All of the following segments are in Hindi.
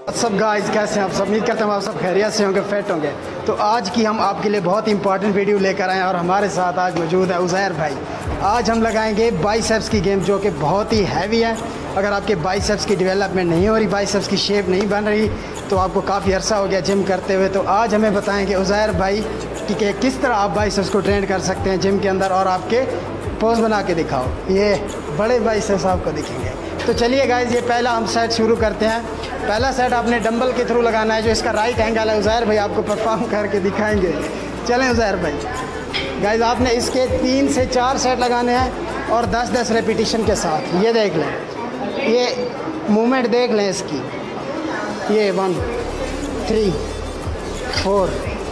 सब गाइस कैसे हैं आप सब? उम्मीद करते हैं आप सब खैरियत से होंगे, फिट होंगे। तो आज की हम आपके लिए बहुत इंपॉर्टेंट वीडियो लेकर आए हैं और हमारे साथ आज मौजूद है उज़ैर भाई। आज हम लगाएंगे बाइसेप्स की गेम जो कि बहुत ही हैवी है। अगर आपके बाइसेप्स की डेवलपमेंट नहीं हो रही, बाइसेप्स की शेप नहीं बन रही, तो आपको काफ़ी अरसा हो गया जिम करते हुए, तो आज हमें बताएंगे उज़ैर भाई कि किस तरह आप बाइसेप्स को ट्रेन कर सकते हैं जिम के अंदर। और आपके पोज बना के दिखाओ, ये बड़े बाइसेप्स आपको दिखेंगे। तो चलिए गाइस, ये पहला हम सेट शुरू करते हैं। पहला सेट आपने डंबल के थ्रू लगाना है, जो इसका राइट एंगल है उज़ैर भाई आपको परफॉर्म करके दिखाएंगे। चलें उज़ैर भाई। गाइस आपने इसके 3 से 4 सेट लगाने हैं और 10-10 रेपिटेशन के साथ। ये देख लें, ये मूवमेंट देख लें इसकी। ये 1 3 4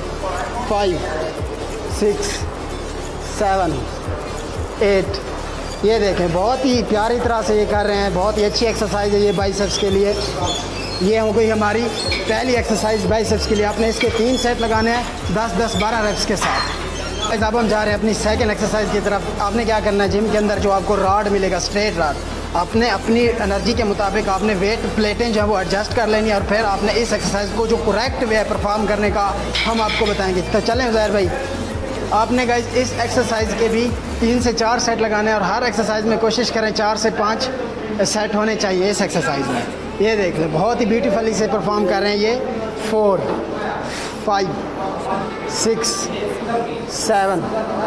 5 6 7 8। ये देखें, बहुत ही प्यारी तरह से ये कर रहे हैं। बहुत ही अच्छी एक्सरसाइज है ये बाइसेप्स के लिए। ये हो गई हमारी पहली एक्सरसाइज बाइसेप्स के लिए। आपने इसके 3 सेट लगाने हैं 10-10 12 रेप्स के साथ। अब हम जा रहे हैं अपनी सेकंड एक्सरसाइज की तरफ। आपने क्या करना है, जिम के अंदर जो आपको रॉड मिलेगा, स्ट्रेट रॉड, आपने अपनी एनर्जी के मुताबिक आपने वेट प्लेटें जो है वो एडजस्ट कर लेनी है। और फिर आपने इस एक्सरसाइज को जो करेक्ट वे है परफॉर्म करने का हम आपको बताएंगे। तो चलें उज़ैर भाई, आपने गाइस इस एक्सरसाइज के भी 3 से 4 सेट लगाने हैं और हर एक्सरसाइज में कोशिश करें 4 से 5 सेट होने चाहिए इस एक्सरसाइज में। ये देख लें, बहुत ही ब्यूटीफुली से परफॉर्म कर रहे हैं ये। 4 5 6 7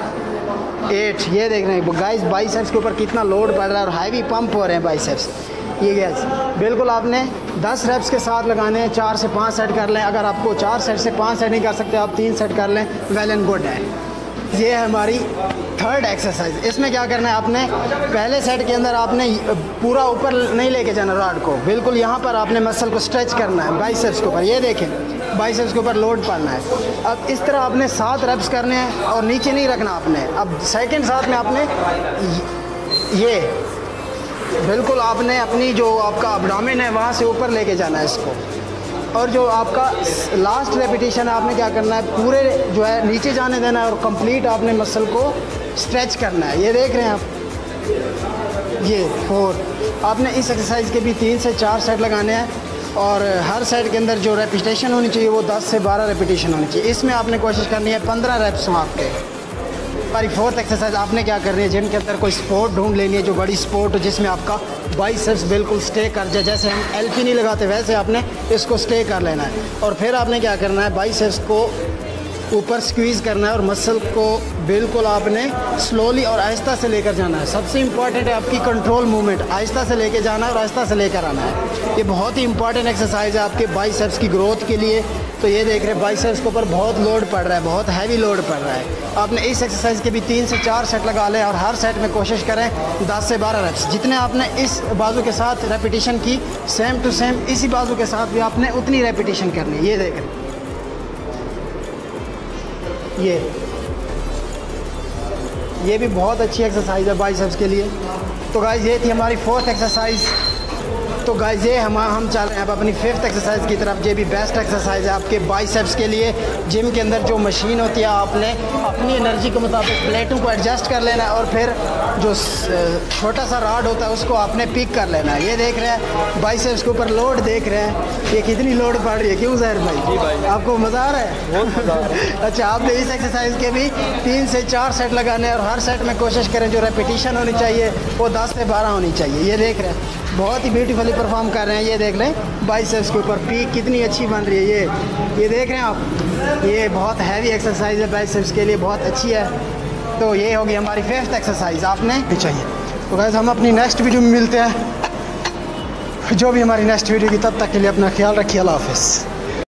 8। ये देख रहे हैं गाइस बाइसेप्स के ऊपर कितना लोड पड़ रहा है और हैवी पंप हो रहे हैं बाइसेप्स। ये गाइस बिल्कुल आपने 10 रेप्स के साथ लगाने हैं। 4 से 5 सेट कर लें। अगर आपको 4 सेट से 5 सेट नहीं कर सकते, आप 3 सेट कर लें, वेल एंड गुड है। ये है हमारी थर्ड एक्सरसाइज। इसमें क्या करना है, आपने पहले सेट के अंदर आपने पूरा ऊपर नहीं लेके जाना रॉड को, बिल्कुल यहाँ पर आपने मसल को स्ट्रेच करना है बाइसेप्स के ऊपर। ये देखें, बाइसेप्स के ऊपर लोड पड़ना है। अब इस तरह आपने 7 रेप्स करने हैं और नीचे नहीं रखना आपने। अब सेकंड साथ में आपने ये बिल्कुल आपने अपनी जो आपका अब्डोमेन है वहाँ से ऊपर लेके जाना है इसको। और जो आपका लास्ट रेपिटेशन है, आपने क्या करना है, पूरे जो है नीचे जाने देना है और कंप्लीट आपने मसल को स्ट्रेच करना है। ये देख रहे हैं आप, ये 4। आपने इस एक्सरसाइज के भी 3 से 4 सेट लगाने हैं और हर सेट के अंदर जो रेपिटेशन होनी चाहिए वो 10 से 12 रेपिटेशन होनी चाहिए। इसमें आपने कोशिश करनी है 15 रेप्स हों आपके। हमारी फोर्थ एक्सरसाइज, आपने क्या करनी है, जिम के अंदर कोई स्पोर्ट ढूंढ लेनी है जो बड़ी स्पोर्ट हो, जिसमें आपका बाइसेप्स बिल्कुल स्टे कर जाए। जैसे हम एलपी नहीं लगाते वैसे आपने इसको स्टे कर लेना है। और फिर आपने क्या करना है, बाइसेप्स को ऊपर स्क्वीज़ करना है और मसल को बिल्कुल आपने स्लोली और आहिस्ता से लेकर जाना है। सबसे इम्पॉर्टेंट है आपकी कंट्रोल मूवमेंट, आहिस्ता से लेकर जाना है और आहिस्ता से लेकर आना है। ये बहुत ही इंपॉर्टेंट एक्सरसाइज है आपके बाइसेप्स की ग्रोथ के लिए। तो ये देख रहे हैं बाइसेप्स के ऊपर बहुत लोड पड़ रहा है, बहुत हैवी लोड पड़ रहा है। आपने इस एक्सरसाइज के भी 3 से 4 सेट लगा लें और हर सेट में कोशिश करें 10 से 12 रेप्स। जितने आपने इस बाजू के साथ रेपिटेशन की, सेम टू सेम इसी बाजू के साथ भी आपने उतनी रेपिटेशन करनी है। ये देख रहे हैं, ये भी बहुत अच्छी एक्सरसाइज है बाइसेप्स के लिए। तो गाइस ये थी हमारी फोर्थ एक्सरसाइज। तो गाइस ये हम चल रहे हैं अब अपनी 5th एक्सरसाइज की तरफ। ये भी बेस्ट एक्सरसाइज है आपके बाइसेप्स के लिए। जिम के अंदर जो मशीन होती है, आपने अपनी एनर्जी के मुताबिक प्लेटों को एडजस्ट कर लेना है और फिर जो छोटा सा रॉड होता है उसको आपने पिक कर लेना है। ये देख रहे हैं बाइसेप्स के ऊपर लोड देख रहे हैं, ये कितनी लोड पड़ रही है। क्यों ज़ाहिर भाई? जी भाई, आपको मज़ा आ रहा है? अच्छा, आपने इस एक्सरसाइज के भी 3 से 4 सेट लगाने हैं और हर सेट में कोशिश करें जो रेपिटेशन होनी चाहिए वो 10 से 12 होनी चाहिए। ये देख रहे हैं, बहुत ही ब्यूटीफुली परफॉर्म कर रहे हैं। ये देख लें बाइसेप्स के ऊपर पीक कितनी अच्छी बन रही है। ये देख रहे हैं आप, ये बहुत हैवी एक्सरसाइज है बाइसेप्स के लिए, बहुत अच्छी है। तो ये होगी हमारी 5th एक्सरसाइज आपने चाहिए। तो गाइस हम अपनी नेक्स्ट वीडियो में मिलते हैं, जो भी हमारी नेक्स्ट वीडियो की। तब तक के लिए अपना ख्याल रखिए। अल्लाह हाफ़िज़।